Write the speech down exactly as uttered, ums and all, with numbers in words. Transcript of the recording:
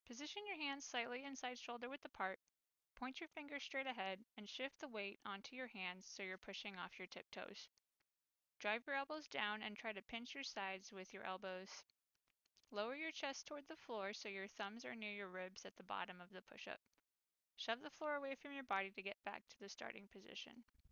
Position your hands slightly inside shoulder width apart, point your fingers straight ahead, and shift the weight onto your hands so you're pushing off your tiptoes. Drive your elbows down and try to pinch your sides with your elbows. Lower your chest toward the floor so your thumbs are near your ribs at the bottom of the push-up. Shove the floor away from your body to get back to the starting position.